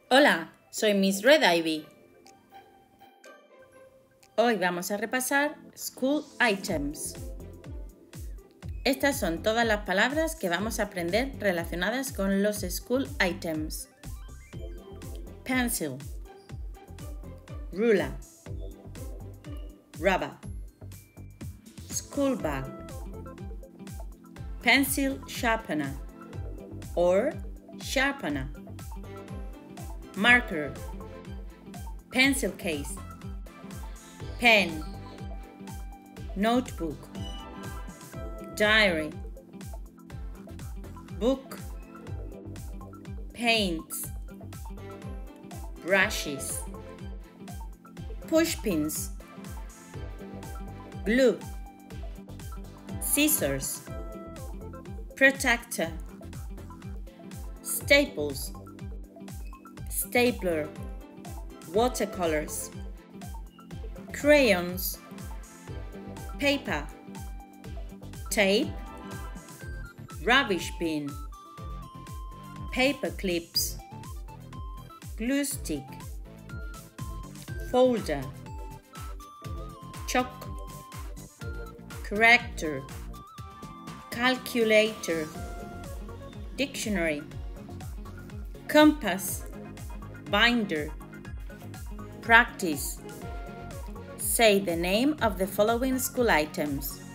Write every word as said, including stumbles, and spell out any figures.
Hola, soy Miss Red Ivy. Hoy vamos a repasar School Items. Estas son todas las palabras que vamos a aprender relacionadas con los School Items. Pencil, ruler, rubber, school bag, pencil sharpener or sharpener, marker, pencil case, pen, notebook, diary, book, paints, brushes, push pins, glue, scissors, protector, staples, stapler, watercolors, crayons, paper, tape, rubbish bin, paper clips, glue stick, folder, chalk, corrector, calculator, dictionary, compass, binder, practice. Say the name of the following school items.